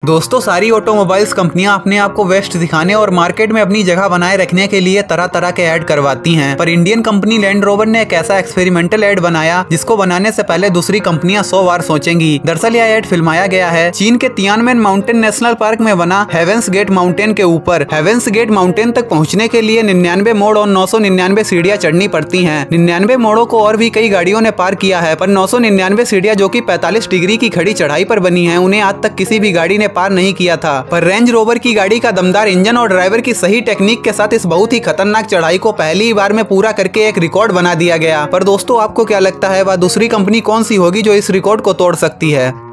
दोस्तों सारी ऑटोमोबाइल्स कंपनियां अपने आप को बेस्ट दिखाने और मार्केट में अपनी जगह बनाए रखने के लिए तरह तरह के ऐड करवाती हैं, पर इंडियन कंपनी लैंड रोवर ने एक ऐसा एक्सपेरिमेंटल ऐड बनाया जिसको बनाने से पहले दूसरी कंपनियां 100 बार सोचेंगी। दरअसल यह ऐड फिल्माया गया है चीन के तियानमेन माउंटेन नेशनल पार्क में बना हेवेंस गेट माउंटेन के ऊपर। हेवेंस गेट माउंटेन तक पहुँचने के लिए 99 मोड़ और 999 सीढ़ियां चढ़नी पड़ती है। 99 मोड़ों को और भी कई गाड़ियों ने पार किया है, पर 999 सीढ़ियां जो कि 45 डिग्री की खड़ी चढ़ाई पर बनी है, उन्हें आज तक किसी भी गाड़ी ने पार नहीं किया था। पर रेंज रोवर की गाड़ी का दमदार इंजन और ड्राइवर की सही टेक्निक के साथ इस बहुत ही खतरनाक चढ़ाई को पहली ही बार में पूरा करके एक रिकॉर्ड बना दिया गया। पर दोस्तों आपको क्या लगता है वह दूसरी कंपनी कौन सी होगी जो इस रिकॉर्ड को तोड़ सकती है?